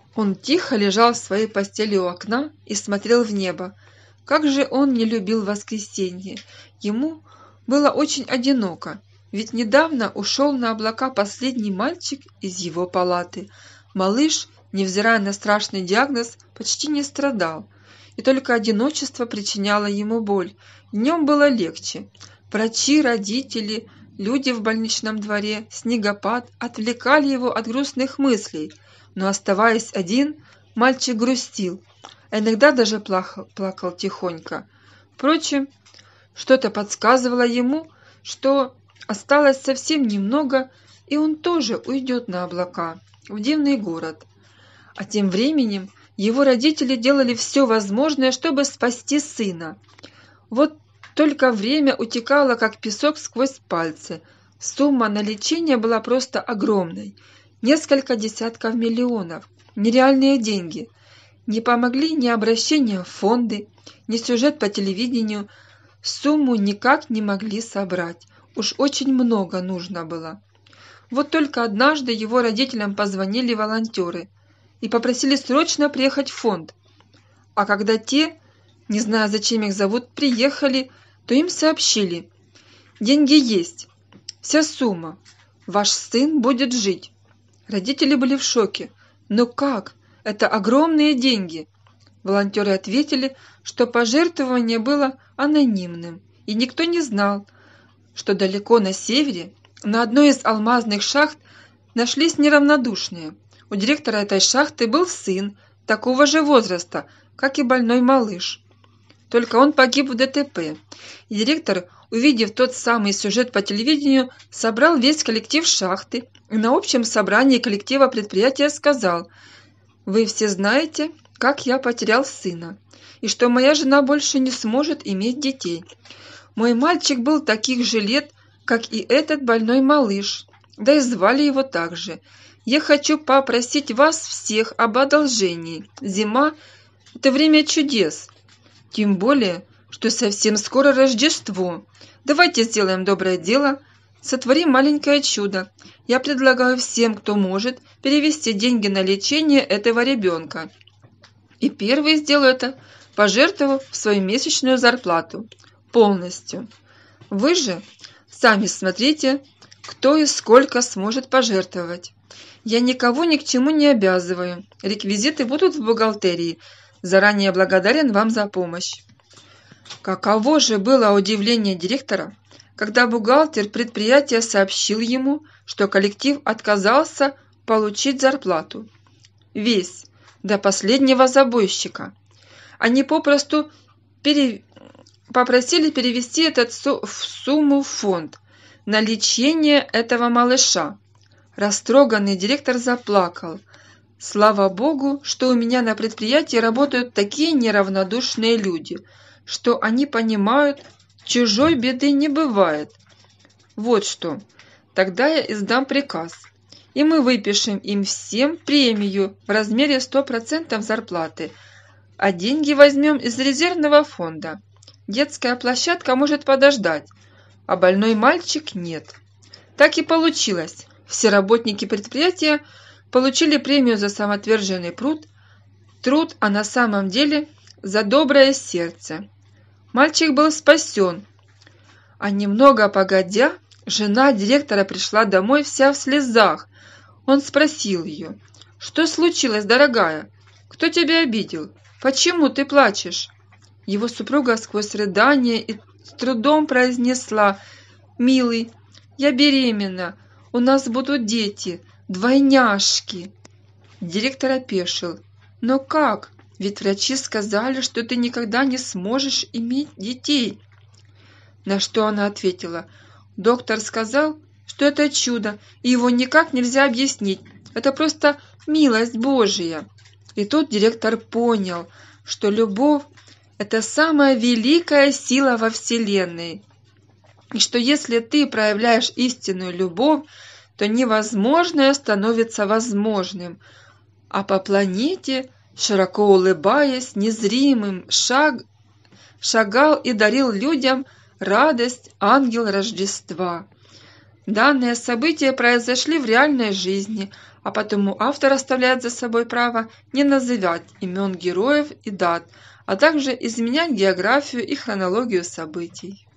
Он тихо лежал в своей постели у окна и смотрел в небо. Как же он не любил воскресенье! Ему было очень одиноко, ведь недавно ушел на облака последний мальчик из его палаты. Малыш, невзирая на страшный диагноз, почти не страдал, и только одиночество причиняло ему боль. Днем было легче. Врачи, родители, люди в больничном дворе, снегопад отвлекали его от грустных мыслей. Но оставаясь один, мальчик грустил, а иногда даже плакал тихонько. Впрочем, что-то подсказывало ему, что осталось совсем немного, и он тоже уйдет на облака, в дивный город. А тем временем его родители делали все возможное, чтобы спасти сына. Вот только время утекало, как песок сквозь пальцы. Сумма на лечение была просто огромной. Несколько десятков миллионов. Нереальные деньги. Не помогли ни обращения в фонды, ни сюжет по телевидению. Сумму никак не могли собрать. Уж очень много нужно было. Вот только однажды его родителям позвонили волонтеры и попросили срочно приехать в фонд. А когда те, не зная, зачем их зовут, приехали, то им сообщили: деньги есть, вся сумма, ваш сын будет жить. Родители были в шоке. Но как? Это огромные деньги. Волонтеры ответили, что пожертвование было анонимным, и никто не знал, что далеко на севере, на одной из алмазных шахт, нашлись неравнодушные. У директора этой шахты был сын такого же возраста, как и больной малыш. Только он погиб в ДТП. И директор, увидев тот самый сюжет по телевидению, собрал весь коллектив шахты и на общем собрании коллектива предприятия сказал: «Вы все знаете, как я потерял сына, и что моя жена больше не сможет иметь детей. Мой мальчик был таких же лет, как и этот больной малыш, да и звали его так же. Я хочу попросить вас всех об одолжении. Зима – это время чудес. Тем более, что совсем скоро Рождество. Давайте сделаем доброе дело, сотворим маленькое чудо. Я предлагаю всем, кто может, перевести деньги на лечение этого ребенка. И первый сделаю это, пожертвовав свою месячную зарплату. Полностью. Вы же сами смотрите, кто и сколько сможет пожертвовать. Я никого ни к чему не обязываю. Реквизиты будут в бухгалтерии. Заранее благодарен вам за помощь». Каково же было удивление директора, когда бухгалтер предприятия сообщил ему, что коллектив отказался получить зарплату. Весь, до последнего забойщика. Они попросту попросили перевести эту сумму в фонд на лечение этого малыша. Растроганный директор заплакал. «Слава Богу, что у меня на предприятии работают такие неравнодушные люди, что они понимают, чужой беды не бывает. Вот что, тогда я издам приказ, и мы выпишем им всем премию в размере 100% зарплаты, а деньги возьмем из резервного фонда. Детская площадка может подождать, а больной мальчик нет». Так и получилось. Все работники предприятия получили премию за самоотверженный труд, а на самом деле за доброе сердце. Мальчик был спасен. А немного погодя, жена директора пришла домой вся в слезах. Он спросил ее: «Что случилось, дорогая? Кто тебя обидел? Почему ты плачешь?» Его супруга сквозь рыдания и с трудом произнесла: «Милый, я беременна. У нас будут дети, двойняшки». Директор опешил. «Но как? Ведь врачи сказали, что ты никогда не сможешь иметь детей». На что она ответила: «Доктор сказал, что это чудо, и его никак нельзя объяснить. Это просто милость Божия». И тут директор понял, что любовь – это самая великая сила во Вселенной. И что если ты проявляешь истинную любовь, то невозможное становится возможным. А по планете, широко улыбаясь, незримым шагал и дарил людям радость ангел Рождества. Данные события произошли в реальной жизни, а потому автор оставляет за собой право не называть имен героев и дат, а также изменять географию и хронологию событий.